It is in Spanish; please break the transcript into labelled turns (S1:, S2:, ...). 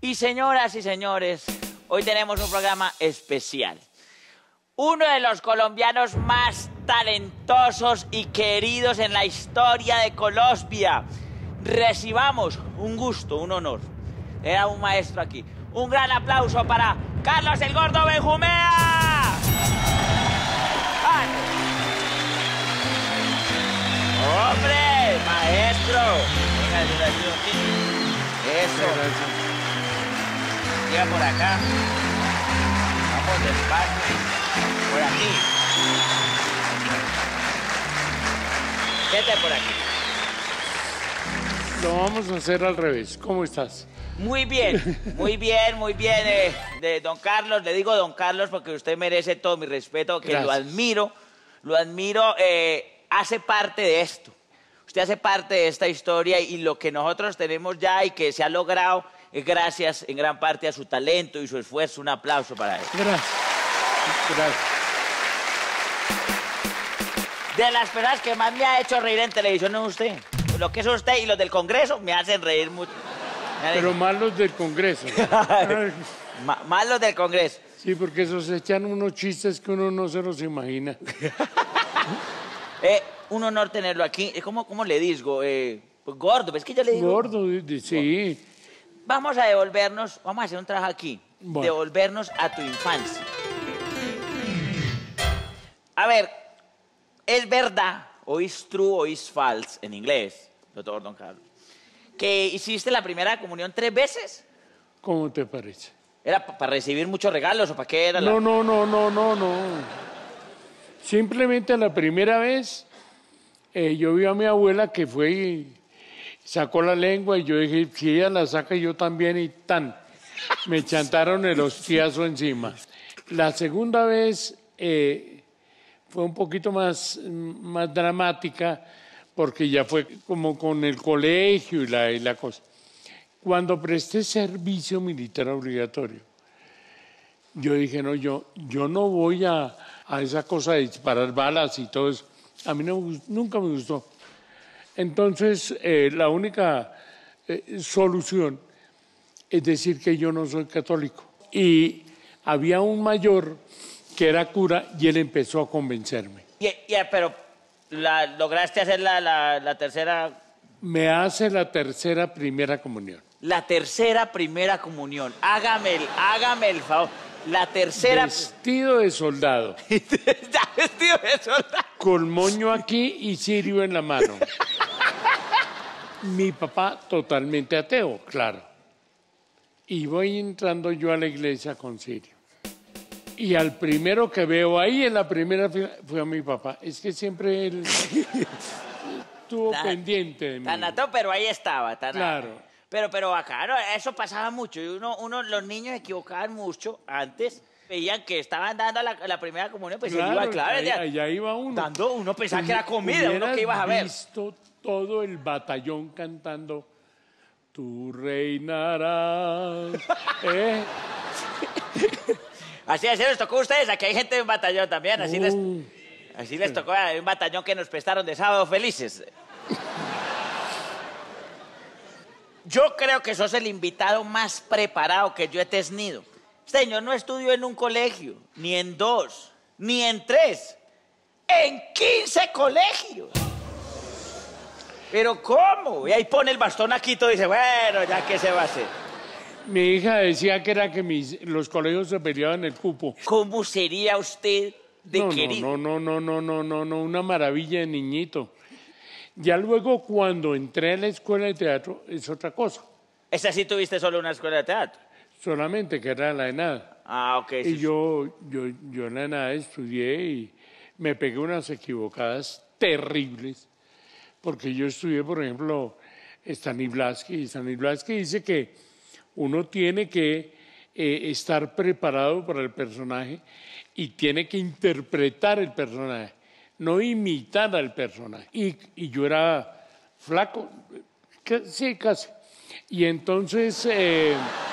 S1: Y señoras y señores, hoy tenemos un programa especial. Uno de los colombianos más talentosos y queridos en la historia de Colombia. Recibamos un gusto, un honor. Era un maestro aquí. Un gran aplauso para Carlos el Gordo Benjumea. ¡Ay! ¡Hombre, maestro! Venga, yo le ayudo aquí. Eso. Llega por acá. Vamos despacio. Por aquí. Vete por aquí.
S2: Lo vamos a hacer al revés. ¿Cómo estás?
S1: Muy bien, muy bien, muy bien. De don Carlos, le digo don Carlos porque usted merece todo mi respeto, que
S2: Gracias.
S1: lo admiro, hace parte de esto. Usted hace parte de esta historia y lo que nosotros tenemos ya y que se ha logrado es gracias en gran parte a su talento y su esfuerzo. Un aplauso para él.
S2: Gracias. Gracias.
S1: De las personas que más me ha hecho reír en televisión es usted. Lo que es usted y los del Congreso me hacen reír mucho.
S2: Pero más los del Congreso.
S1: Más los del Congreso.
S2: Sí, porque esos echan unos chistes que uno no se los imagina.
S1: Un honor tenerlo aquí. ¿Cómo le digo? Pues gordo, ¿ves que yo le digo?
S2: Gordo, sí.
S1: Vamos a devolvernos, vamos a hacer un trabajo aquí.
S2: Bueno.
S1: Devolvernos a tu infancia. A ver, ¿es verdad, o is true, o is false, en inglés, doctor Don Carlos, que hiciste la primera comunión 3 veces?
S2: ¿Cómo te parece?
S1: ¿Era para recibir muchos regalos o para qué era?
S2: No. Simplemente la primera vez yo vi a mi abuela que fue y sacó la lengua y yo dije, si ella la saca yo también y tan. Me chantaron el hostiazo encima. La segunda vez fue un poquito más dramática porque ya fue como con el colegio y la cosa. Cuando presté servicio militar obligatorio, yo dije, no, yo no voy a esa cosa de disparar balas y todo eso. A mí nunca me gustó. Entonces, la única solución es decir que yo no soy católico. Y había un mayor que era cura y él empezó a convencerme.
S1: Pero ¿lograste hacer la tercera?
S2: Me hace la tercera primera comunión.
S1: La tercera primera comunión. Hágame el favor. La tercera...
S2: Vestido de soldado.
S1: Ya vestido de soldado.
S2: Con moño aquí y cirio en la mano. Mi papá totalmente ateo, claro. Y voy entrando yo a la iglesia con cirio. Y al primero que veo ahí en la primera fila fue a mi papá. Es que siempre él estuvo pendiente de mí.
S1: Tan ateo, pero ahí estaba.
S2: Claro.
S1: Pero acá, ¿no? Eso pasaba mucho. Y los niños se equivocaban mucho antes. Veían que estaban dando la primera comunión, pues
S2: Claro,
S1: se iba, claro.
S2: allá iba uno.
S1: Uno pensaba que era comida, uno que ibas a ver.
S2: Visto todo el batallón cantando Tú reinarás.
S1: Así les tocó a ustedes. Aquí hay gente de un batallón también. Así les tocó a un batallón que nos prestaron de Sábado Felices. Yo creo que sos el invitado más preparado que yo he tenido. Señor, no estudió en un colegio, ni en 2, ni en 3, en 15 colegios. ¿Pero cómo? Y ahí pone el bastón aquí y todo dice, bueno, ya qué se va a hacer.
S2: Mi hija decía que era que los colegios se peleaban el cupo.
S1: ¿Cómo sería usted de querido?
S2: No, una maravilla de niñito. Ya luego cuando entré a la escuela de teatro es otra cosa.
S1: ¿Esa sí tuviste solo una escuela de teatro?
S2: Solamente que era la ENAD.
S1: Ah, ok.
S2: Y yo en la ENAD estudié y me pegué unas equivocadas terribles. Porque yo estudié, por ejemplo, Stanislavski. Y Stanislavski dice que uno tiene que estar preparado para el personaje y tiene que interpretar el personaje, no imitar al personaje. Y yo era flaco, sí, casi. Y entonces